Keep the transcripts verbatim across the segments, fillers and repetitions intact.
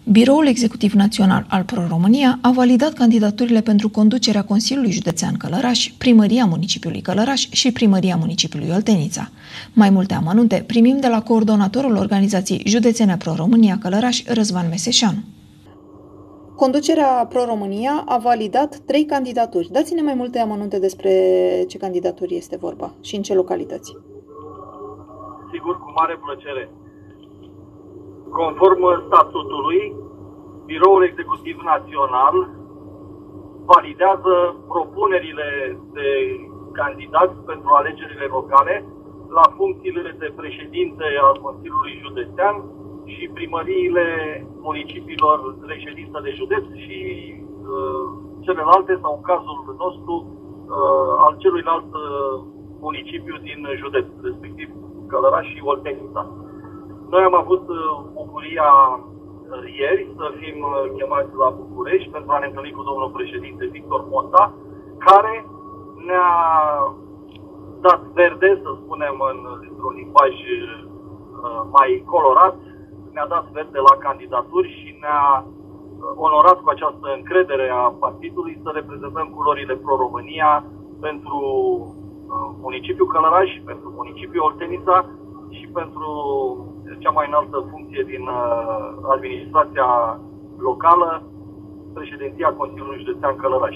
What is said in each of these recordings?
Biroul Executiv Național al Pro-România a validat candidaturile pentru conducerea Consiliului Județean Călăraș, Primăria Municipiului Călăraș și Primăria Municipiului Oltenița. Mai multe amănunte primim de la coordonatorul Organizației Județene Pro-România Călăraș, Răzvan Meseșanu. Conducerea Pro-România a validat trei candidaturi. Dați-ne mai multe amănunte despre ce candidaturi este vorba și în ce localități. Sigur, cu mare plăcere. Conform statutului, Biroul Executiv Național validează propunerile de candidați pentru alegerile locale la funcțiile de președinte al Consiliului Județean și primăriile municipiilor reședință de județ și uh, celelalte, sau în cazul nostru, uh, al celuilalt uh, municipiu din județ, respectiv Călăraș și Oltenița. Noi am avut uh, bucuria uh, ieri să fim uh, chemați la București pentru a ne întâlni cu domnul președinte Victor Ponta, care ne-a dat verde, să spunem în, într-un limbaj uh, mai colorat, ne-a dat verde la candidaturi și ne-a onorat cu această încredere a partidului să reprezentăm culorile Pro-România pentru municipiul Călăraș, pentru municipiul Oltenița și pentru cea mai înaltă funcție din administrația locală, președinția Consiliului Județean Călăraș.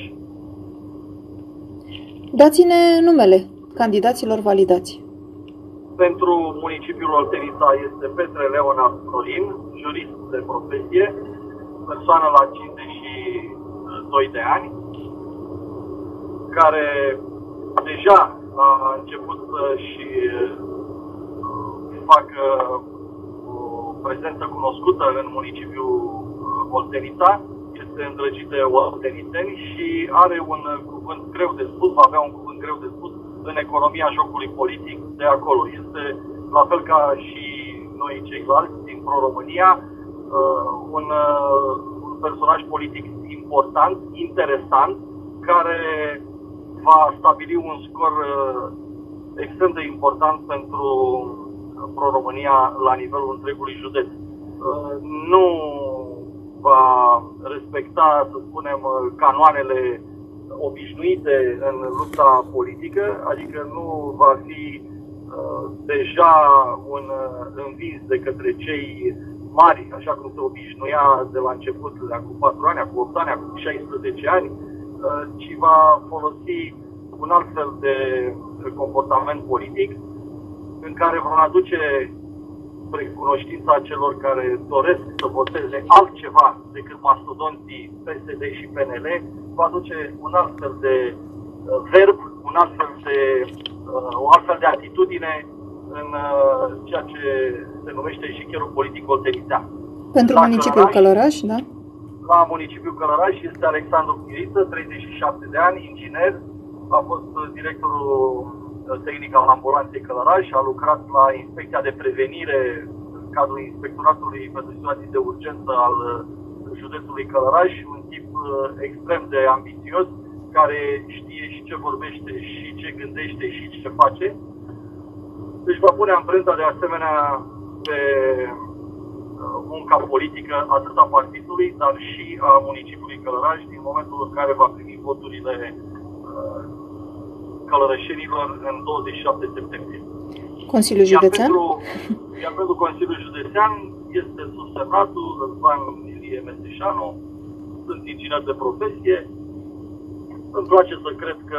Dați-ne numele candidaților validați. Pentru municipiul Oltenița este Petre Leonard Florin, jurist de profesie, persoană la cincizeci și doi de ani, care deja a început să-și facă o prezență cunoscută în municipiul Oltenița, este îndrăgit de oltenițeni și are un cuvânt greu de spus, va avea un cuvânt greu de spus în economia jocului politic de acolo. Este, la fel ca și noi ceilalți din Pro-România, un, un personaj politic important, interesant, care va stabili un scor extrem de important pentru Pro-România la nivelul întregului județ. Nu va respecta, să spunem, canoanele obișnuite în lupta politică, adică nu va fi uh, deja un uh, învins de către cei mari, așa cum se obișnuia de la început, de acum patru ani, acum opt ani, acum șaisprezece ani, uh, ci va folosi un alt fel de comportament politic în care va aduce spre cunoștința celor care doresc să voteze altceva decât mastodonții P S D și P N L, va aduce un alt fel de uh, verb, un alt fel de, uh, o altfel de atitudine în uh, ceea ce se numește șicherul politic oltenițean. Pentru la municipiul Călăraș, da? La municipiul Călăraș este Alexandru Chiriță, treizeci și șapte de ani, inginer, a fost directorul tehnic al ambulanței Călăraș, a lucrat la inspecția de prevenire în cadrul inspectoratului pentru situații de urgență al județului Călăraș, un tip extrem de ambițios, care știe și ce vorbește, și ce gândește, și ce face. Deci va pune amprenta de asemenea pe munca politică atât a partidului, dar și a municipiului Călăraș, din momentul în care va primi voturile călărășenilor în douăzeci și șapte septembrie. Consiliul Județean? Iar pentru, iar pentru Consiliul Județean este subsemnatul Răzvan Meseșanu, sunt inginer de profesie. Îmi place să cred că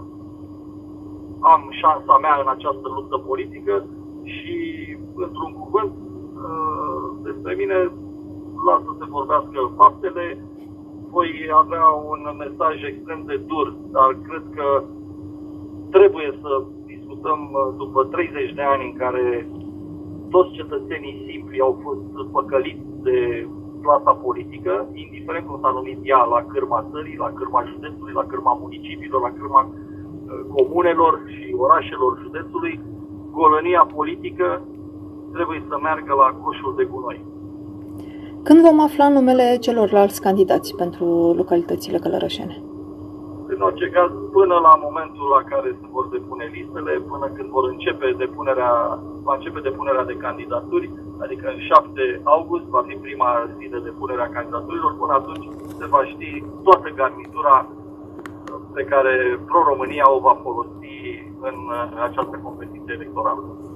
am șansa mea în această luptă politică și, într-un cuvânt, despre mine, las să se vorbească faptele. Voi avea un mesaj extrem de dur, dar cred că trebuie să discutăm după treizeci de ani în care toți cetățenii simpli au fost păcăliți de clasa politică, indiferent cum s-a numit ea, la cârma țării, la cârma județului, la cârma municipiilor, la cârma comunelor și orașelor județului, golănia politică trebuie să meargă la coșul de gunoi. Când vom afla numele celorlalți candidați pentru localitățile călărășene? În orice caz, până la momentul la care se vor depune listele, până când vor începe depunerea, va începe depunerea de candidaturi, adică în șapte august va fi prima zi de depunere a candidaturilor. Până atunci se va ști toată garnitura pe care Pro-România o va folosi în această competiție electorală.